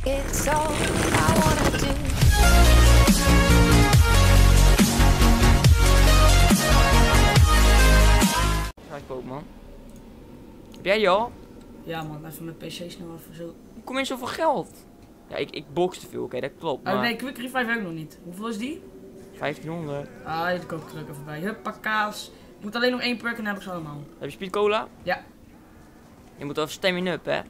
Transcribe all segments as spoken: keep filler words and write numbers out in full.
It's all I wanna do. Ga ik kopen, man. Heb jij die al? Ja man, even mijn pc snel even zo. Hoe kom je in zoveel geld? Ja, ik, ik box te veel, oké, okay, dat klopt. Maar... Oh nee, Quick Revive heb ik nog niet. Hoeveel is die? vijftienhonderd. Ah, die koop ik er ook even bij. Huppa kaas. Ik moet alleen nog één perk en dan heb ik ze allemaal. Heb je speed cola? Ja. Je moet wel stamina up, hè?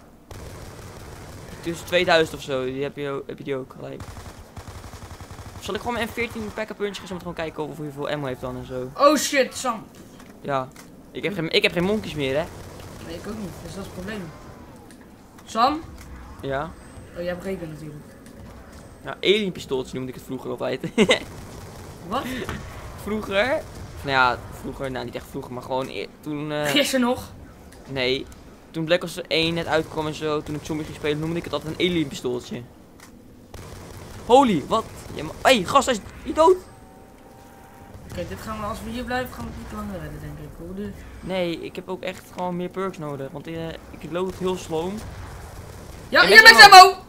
Tussen tweeduizend of zo, die heb je, ook, heb je die ook gelijk. Zal ik gewoon mijn M veertien pack-up punch gaan, gewoon kijken of hoeveel ammo heeft dan en zo. Oh shit, Sam. Ja. Ik heb geen, ik heb geen monkeys meer, hè? Nee, ik ook niet, dus dat is het probleem. Sam? Ja. Oh, jij hebt regen natuurlijk. Ja, alien pistooltje noemde ik het vroeger altijd. Wat? Vroeger? Nou ja, vroeger, nou niet echt vroeger, maar gewoon eer, toen... Uh, Gisteren nog? Nee. Toen Black Ops één net uitkwam en zo, toen ik zombie ging spelen, noemde ik het altijd een alien pistooltje. Holy, wat? Hé, ja, hey, gast, hij is niet dood! Oké, okay, dit gaan we, als we hier blijven, gaan we het niet langer redden, denk ik. Hoe de... Nee, ik heb ook echt gewoon meer perks nodig, want uh, ik load heel slow. Ja, hier ben ik ammo!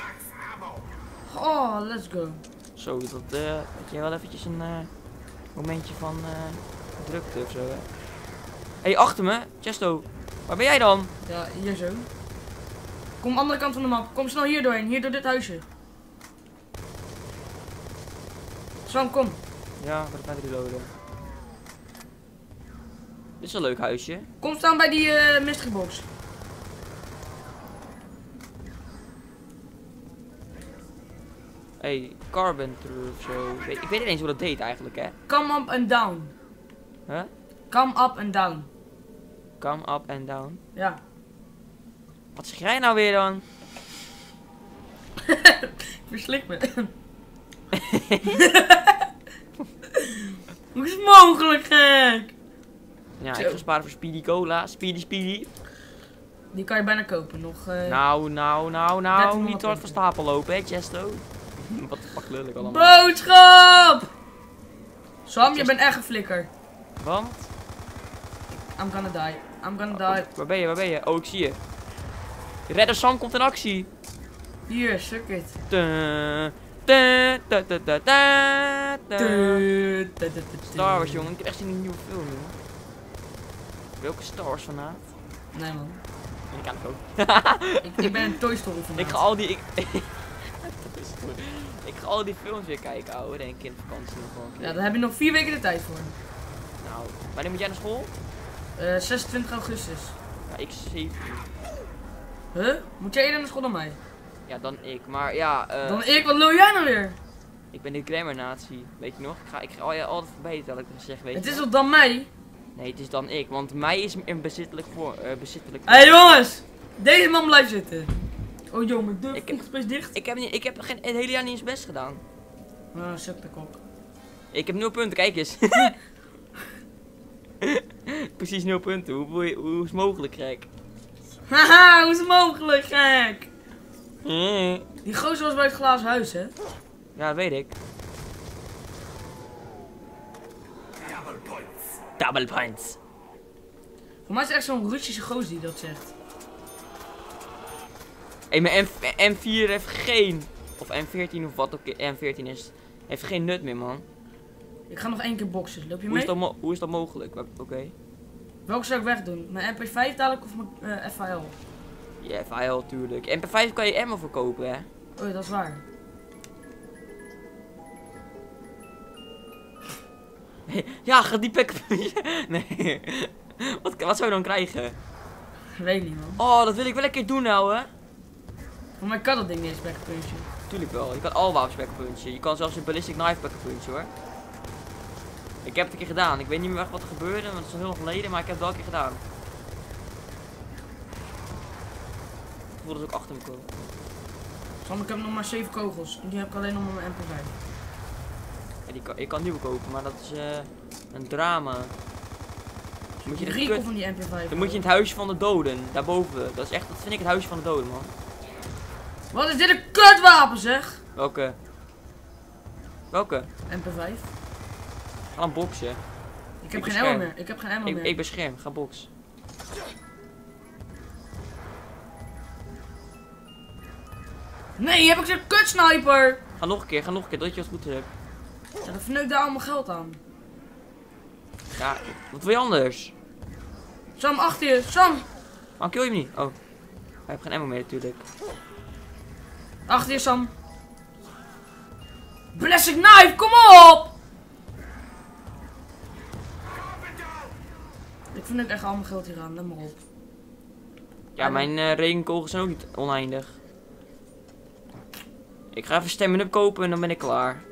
Oh, let's go. Zo, dat uh, had jij wel eventjes een uh, momentje van uh, drukte of zo, hè. Hé, hey, achter me, Chesto. Waar ben jij dan? Ja, hier zo. Kom andere kant van de map. Kom snel hier doorheen. Hier door dit huisje. Sam, kom. Ja, wat ga ik reloaden? Dit is een leuk huisje. Kom staan bij die uh, mystery box. Hey, Carpenter of zo. Ik weet, ik weet niet eens hoe dat deed eigenlijk, hè? Come up and down. Huh? Come up and down. Come up and down. Ja. Wat zeg jij nou weer dan? Verslik me. Hoe is het mogelijk, gek? Ja, Zo. ik ga sparen voor Speedy Cola. Speedy Speedy. Die kan je bijna kopen. Nog. Uh... Nou, nou, nou, nou. dertienhonderd Niet te hard van stapel lopen, hè, Chesto? Wat de fuck lul ik allemaal. Boodschap! Sam, je bent echt een flikker. Want? I'm gonna die. I'm gonna Oh, die. waar ben je, waar ben je? Oh, ik zie je. Redder Sam komt in actie. Hier, suck it. Dun, dun, dun, dun, dun, dun, dun. Star Wars, jongen. Ik heb echt zin in een nieuwe film, jongen. Welke Star Wars fanaat? Nee, man. Ik kan het ook. ik, ik ben een Toy Story fanaat. Ik ga al die... Ik, ik ga al die films weer kijken, ouwe. Denk ik in de vakantie nog gewoon een keer. Ja, daar heb je nog vier weken de tijd voor. Nou, wanneer moet jij naar school? Uh, zesentwintig augustus. Ja, ik zeventien. Huh? Moet jij eerder naar school dan mij? Ja, dan ik. Maar ja, uh, Dan ik? Wat lul jij nou weer? ik ben de grammar natie. Weet je nog? Ik ga, ik ga al, ja, altijd voorbij dat ik het zeg, weet Het je is nog? toch dan mij? Nee, het is dan ik. Want mij is een bezittelijk voor... Uh, bezittelijk Hé hey, jongens! Deze man blijft zitten. Oh jongen, de Ik heb- voetgespace dicht. Ik heb, niet, ik heb geen, het hele jaar niet eens best gedaan. Oh, suk de kop. Ik heb nul punten, kijk eens. Precies nul punten. Hoe, hoe, hoe is het mogelijk, gek? Haha, hoe is het mogelijk, gek? Mm. Die gozer was bij het glazen huis, hè? Ja, dat weet ik. Double points. Voor mij is het echt zo'n Russische gozer die dat zegt. Hé, mijn M vier heeft geen... Of M veertien of wat ook M veertien is. Heeft geen nut meer, man. Ik ga nog één keer boksen. Loop je Hoe is mee? dat, mo hoe is dat mogelijk? Oké. Okay. Welke zou ik wegdoen? Mijn M P vijf dadelijk of mijn uh, F A L? Ja, F I L natuurlijk. M P vijf kan je ammo verkopen, hè? Oh ja, dat is waar. Ja, ga die pack... Nee. Wat, wat zou je dan krijgen? Weet niet, man. Oh, dat wil ik wel een keer doen nou, hè? Voor mij kan dat ding niet eens backpunchen. Tuurlijk wel. Je kan alle wapens backpunchen. Je kan zelfs een ballistic knife backpunchen, hoor. Ik heb het een keer gedaan. Ik weet niet meer echt wat er gebeurde, want het is al heel lang geleden, maar ik heb het wel een keer gedaan. Ik voelde ze ook achter me komen. Sam, ik heb nog maar zeven kogels. En die heb ik alleen nog maar mijn M P vijf. Ja, die kan, ik kan nieuwe kopen, maar dat is uh, een drama. Dus moet je de Drie kut- van die M P vijf. Dan moet je in het huisje van de doden, daarboven. Dat is echt, dat vind ik het huisje van de doden, man. Wat is dit een kutwapen, zeg? Welke? Welke? M P vijf. Ga dan boksen. Ik heb Ik geen bescherm. ammo meer. Ik heb geen ammo Ik, meer. ik bescherm, ga boksen. Nee, heb ik zo'n kutsniper. Ga nog een keer, ga nog een keer, dat je het goed hebt. Ja, dan verneukt daar allemaal geld aan. Ja, wat wil je anders? Sam, achter je. Sam, Waarom kill je hem niet? Oh. Hij heeft geen ammo meer natuurlijk. achter je Sam. Blessing knife, kom op! Ik vind ook echt allemaal geld hier aan, let maar op. Ja, mijn uh, regenkogels zijn ook niet oneindig. Ik ga even stammen up kopen en dan ben ik klaar.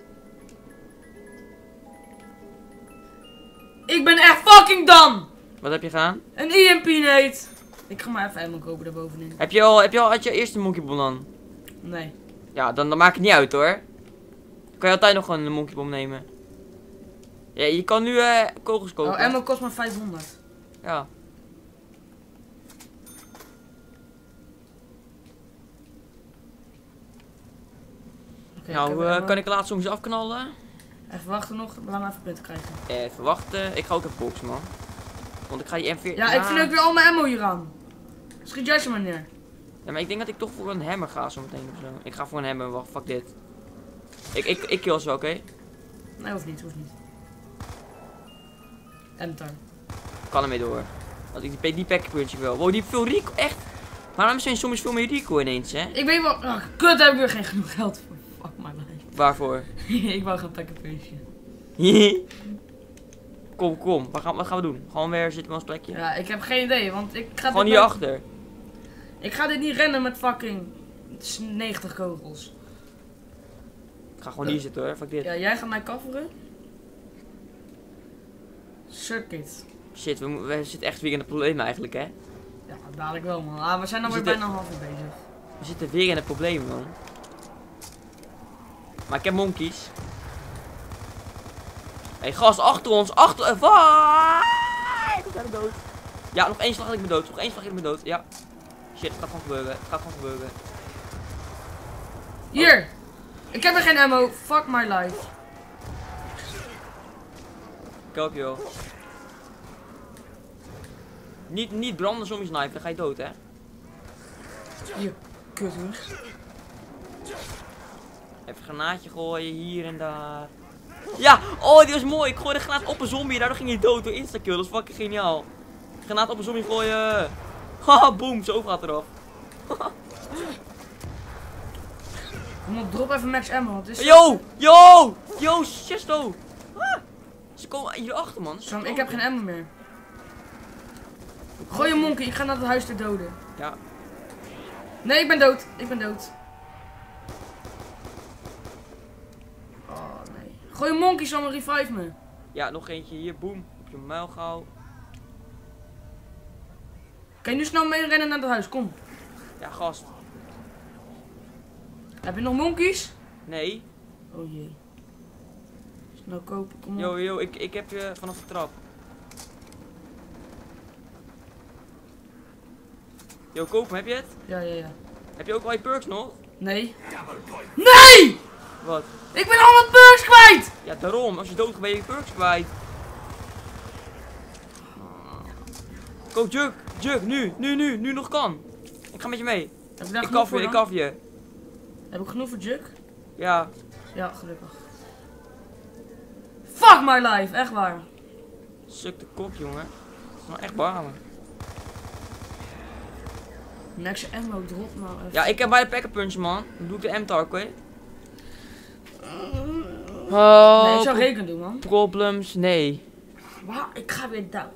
Ik ben echt fucking done! Wat heb je gedaan? Een E M P nade. Ik ga maar even ammo kopen daarbovenin. Heb je al, heb je al had je eerst een monkeybomb dan? Nee. Ja, dan, dan maakt het niet uit hoor. Dan kan je altijd nog een monkeybomb nemen. Ja, je kan nu uh, kogels kopen. Oh, ammo kost maar vijfhonderd. Ja. Okay, Nou, uh, kan ik laat soms afknallen? Even wachten nog, laat me even punten krijgen. Even wachten. Ik ga ook even boksen, man. Want ik ga die M veertien... Ja, ik vind ook weer al mijn ammo hier aan. Schiet jij ze maar neer. Ja, maar ik denk dat ik toch voor een hammer ga zo meteen of zo. Ik ga voor een hammer, wacht, fuck dit. Ik, ik, ik kill ze wel, oké? Okay? Nee, hoeft niet, hoeft niet. Enter. Ik kan ermee door. Want ik die, die packpunch wel. Wow, die heeft veel Rico, echt. Waarom zijn soms veel meer Rico ineens, hè? Ik weet wel, oh, kut, heb ik weer geen genoeg geld voor. Fuck my life. Waarvoor? Ik wou gaan pakken punchje. Kom, kom. Wat gaan, wat gaan we doen? Gewoon weer zitten we ons plekje? Ja, ik heb geen idee, want ik ga Gewoon dit hierachter. niet- Ik ga dit niet rennen met fucking negentig kogels. Ik ga gewoon hier zitten hoor, fuck dit. Ja, jij gaat mij coveren. Circuit. Shit, we, mo- we zitten echt weer in het probleem eigenlijk, hè? Ja, dadelijk wel man. Ah, we zijn alweer We zitten- bijna half uur bezig. We zitten weer in het probleem, man. Maar ik heb monkeys. Hé, hey, gast, achter ons, achter... Uh, Waar? Ik ben dood. Ja, nog één slag en ik ben dood. Nog één slag en ik ben dood. Ja. Shit, het gaat gewoon gebeuren. Het gaat gewoon gebeuren. Hier! Ik heb er geen ammo. Fuck my life. Ik help je wel. Niet, niet branden zombie sniper, dan ga je dood, hè? Hier. Kut hoor. Even een granaatje gooien, hier en daar. Ja! Oh, die was mooi. Ik gooide een granaat op een zombie, daardoor ging hij dood door instakill. Dat is fucking geniaal. Granaat op een zombie gooien. Haha, boom, zo gaat eraf. Kom op, drop even max ammo. Want het is... Yo! Yo! Yo, chesto! Ah, ze komen hier achter, man. Sam, ik heb geen ammo meer. Gooi een monkey, ik ga naar het huis te doden. Ja. Nee, ik ben dood. Ik ben dood. Oh nee. Gooi een monkey, Sam, revive me. Ja, nog eentje hier, boom. Op je muil gauw. Kan je nu snel mee rennen naar het huis? Kom. Ja, gast. Heb je nog monkeys? Nee. Oh jee. Snel kopen, kom op. Yo, yo, ik, ik heb je vanaf de trap. Yo, kopen, heb je het? Ja, ja, ja. Heb je ook al je perks nog? Nee. Nee! Wat? Ik ben al mijn beurs kwijt! Ja, daarom. Als je dood gaat ben je je perks kwijt. Koop Jug. Jug, nu. Nu, nu. Nu nog kan. Ik ga met je mee. Heb ik daar Ik genoeg kaf voor je, ik dan? kaf je. Heb ik genoeg voor Jug? Ja. Ja, gelukkig. Fuck my life, echt waar. Suk de kop, jongen. Dat is nou echt balen. Max ammo, drop nou even. Ja, ik heb bij de packer punch, man. Dan doe ik de M-Tark, oké? Oh, Nee, ik zou rekenen doen, man. problems, nee. Wauw, ik ga weer down.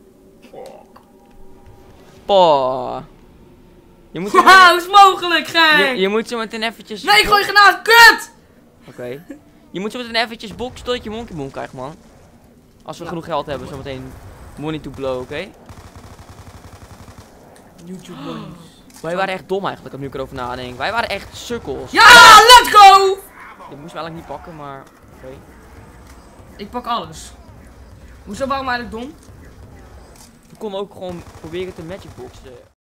Poh. Je moet, zo Haha, hoe is het mogelijk, gek? je, je moet zo meteen eventjes... Nee, ik gooi granaat, kut! Oké. Je moet zo meteen eventjes boksen totdat je monkeybomb krijgt, man. Als we Ja. genoeg geld hebben, zometeen money to blow, oké? YouTube boys. Wij waren echt dom eigenlijk, als ik nu erover nadenk. Wij waren echt sukkels. Ja, let's go! Dit moesten we eigenlijk niet pakken, maar... Oké. Ik pak alles. Hoezo, waarom eigenlijk dom? We konden ook gewoon proberen te magicboxen.